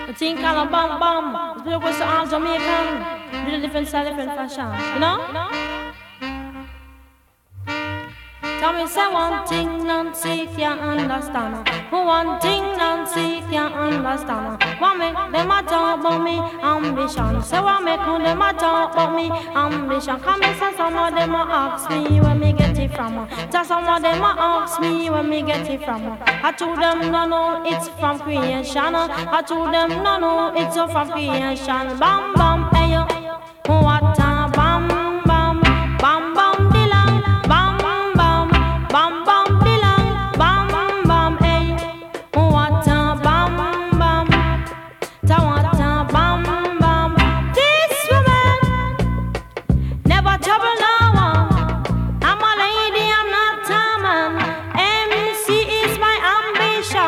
The thing called a bum bum. It's because all Jamaican. Do the different style, different fashion. You know? Tell me, say one thing Nancy can't understand. One thing Nancy can't understand. What make them a talk about me ambition? Say what make them a talk about me ambition? Come and say some of them a ask me where me get it from. Just some of them a ask me where me get it from. I told them no no it's from creation. I told them no no it's from creation. Bam bam hey yo, what a bam bam bam bam.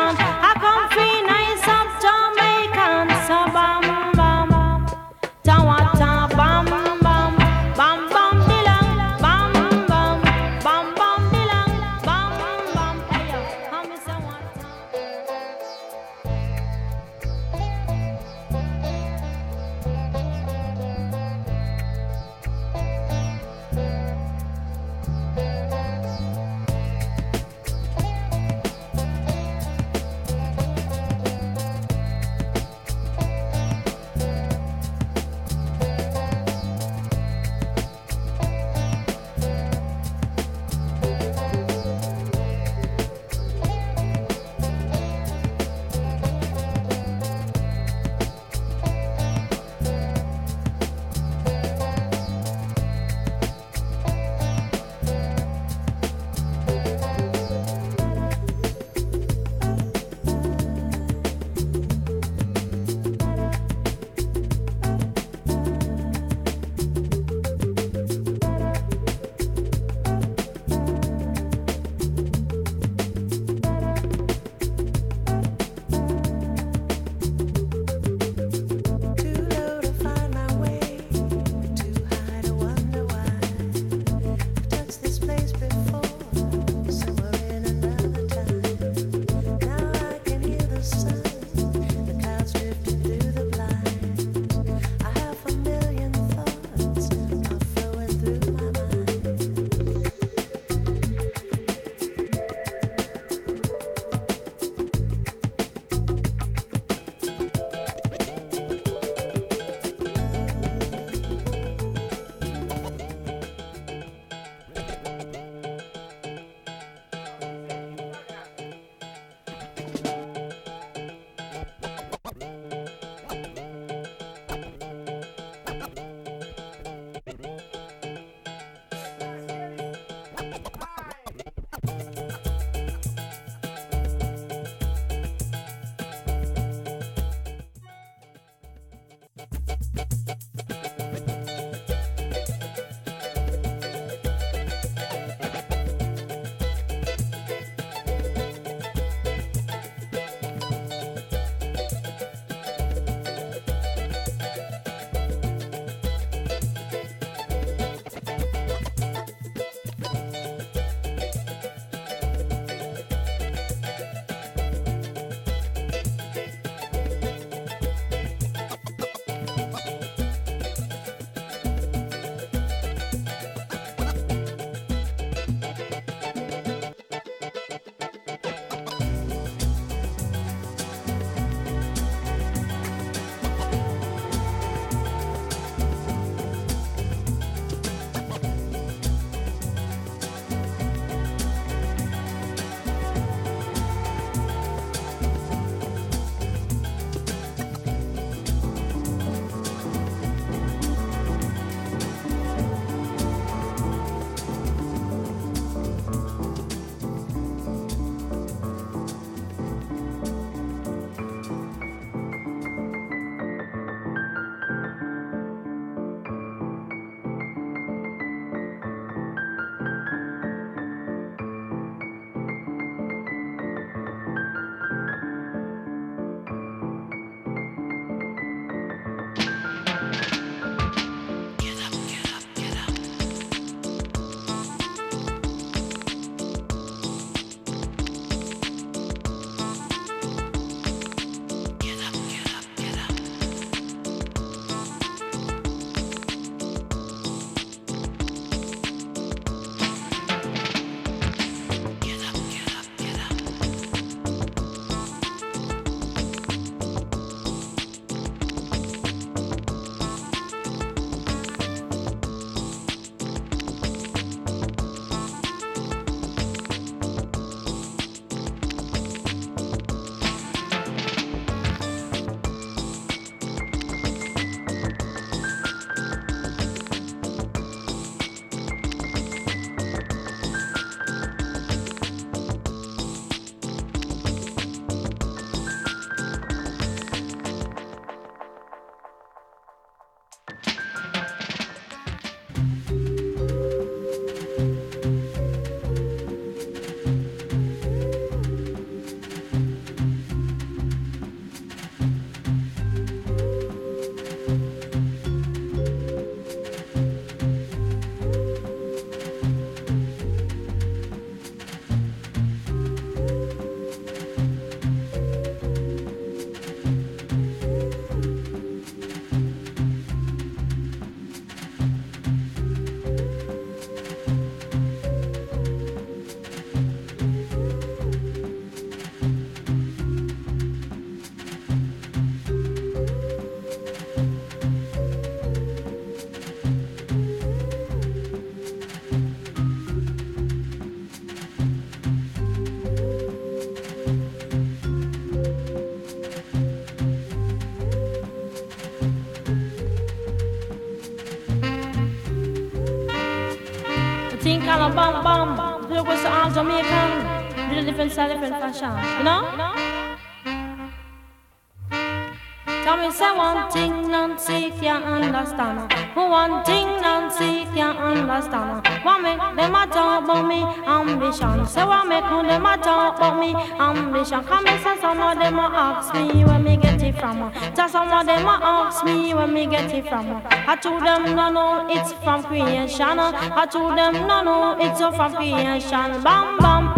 Down bam bam bam. Look what's all Jamaican, with a different style, different fashion, you know? Tell me say one thing Nancy can't understand. One thing Nancy can't understand. What make them a talk about me ambition? Say what make them a talk about me ambition? Come and say some of them a ask me where me get it from. Tell some of them a ask me where me get it from. I told them no it's from creation. I told them no it's from creation. Bam bam.